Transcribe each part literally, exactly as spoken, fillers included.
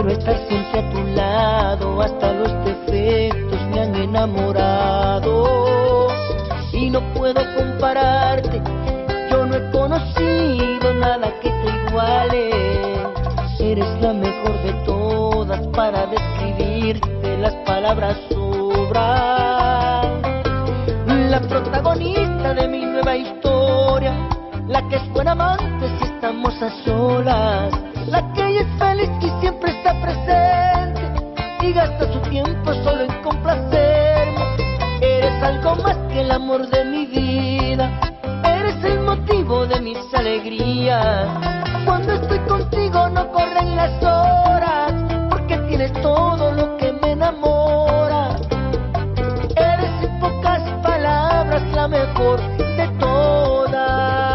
Quiero estar siempre a tu lado, hasta los defectos me han enamorado. Y no puedo compararte, yo no he conocido nada que te iguale. Eres la mejor de todas, para describirte las palabras sobran. La protagonista de mi nueva historia, la que es buena amante si estamos a solas, la que es feliz y siempre está presente y gasta su tiempo solo en complacerme. Eres algo más que el amor de mi vida, eres el motivo de mis alegrías. Cuando estoy contigo no corren las horas, porque tienes todo lo que me enamora. Eres en pocas palabras la mejor de todas.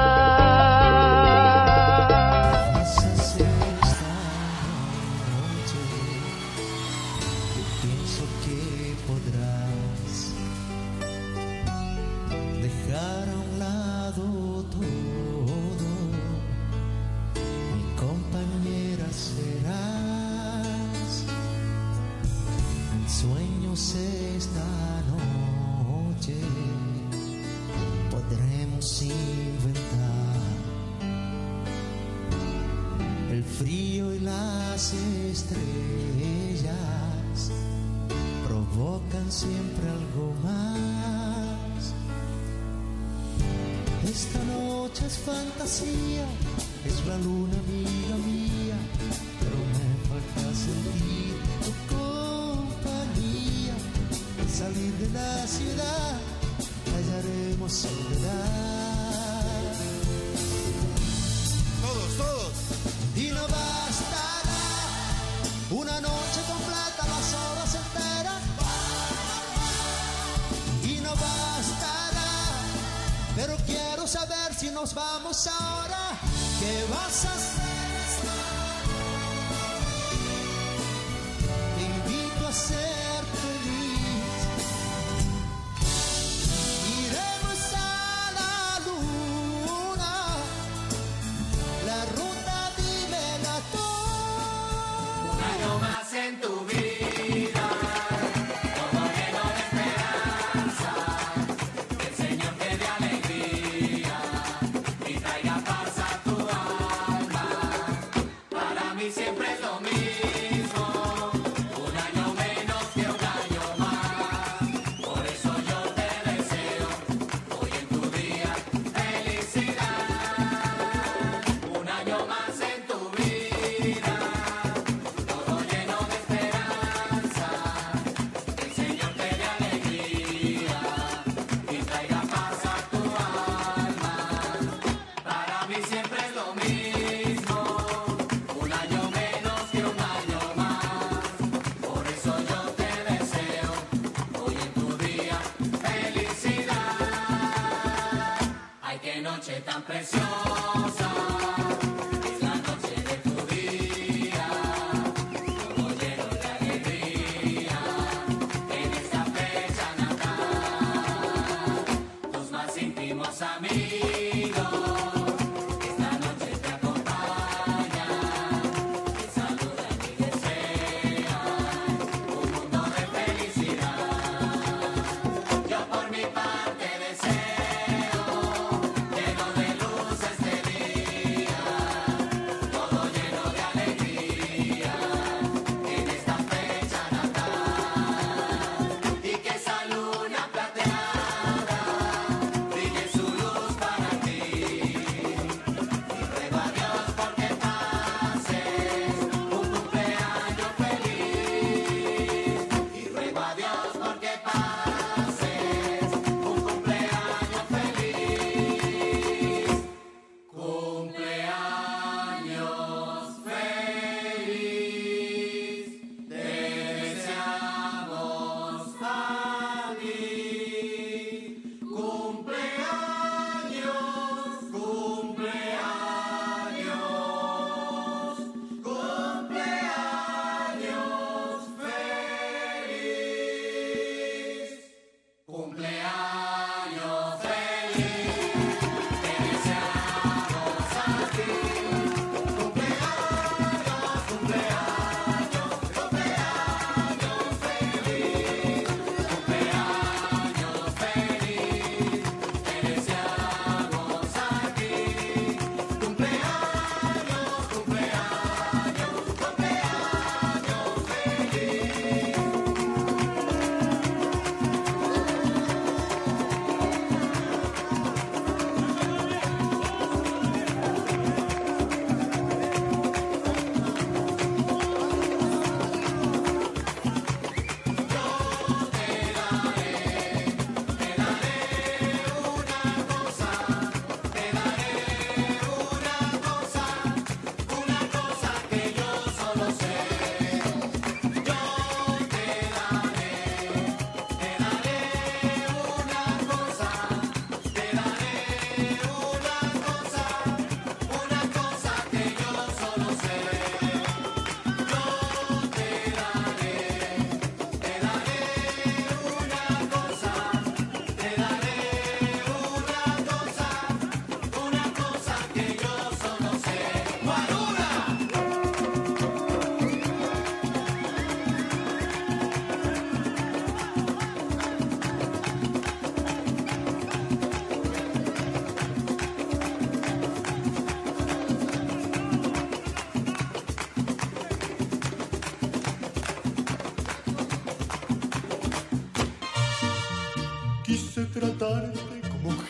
Esta noche podremos inventar el frío y las estrellas provocan siempre algo más. Esta noche es fantasía, es la luna amiga mía, pero me falta sentir tu compañía. Al salir de la ciudad hallaremos soledad. Todos, todos. Y no bastará una noche completa, las horas enteras. Y no bastará, pero quiero saber si nos vamos ahora. ¿Qué vas a hacer esta noche? Te invito a ser feliz. Iremos a la luna, la ruta dímela tú. Un año más en tu vida, todo lleno de esperanza. Que el Señor te dé alegría y traiga paz a tu alma. Para mí siempre es lo mismo, un año menos que un año más. Por eso yo te deseo hoy en tu día felicidad. Un año más en tu vida, todo lleno de esperanza. Que el Señor te dé alegría y traiga paz a tu alma. Para mí siempre es lo mismo, un año menos que un año más. Por eso yo te deseo hoy en tu día felicidad. Ay, qué noche tan preciosa, es la noche de tu día, todo lleno de alegría. En esta fecha natal, tus más íntimos amigos esta noche te acompañan, te saludan y desean un mundo de felicidad. Yo por mi parte deseo lleno de luz este día, todo lleno de alegría en esta fecha natal, y que esa luna plateada brille su luz para ti. Y ruego a Dios porque pases un cumpleaños feliz. Y ruego a Dios porque pases un cumpleaños feliz. Cumpleaños feliz, te deseamos a ti. Cumpleaños, cumpleaños, cumpleaños feliz. Cumpleaños feliz, te deseamos a ti. Cumpleaños, cumpleaños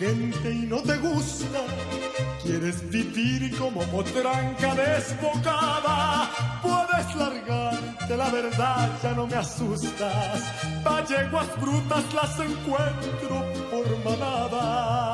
gente y no te gusta. Quieres vivir como potranca desbocada. Puedes largarte, la verdad ya no me asustas. Pa' yeguas brutas las encuentro por manada.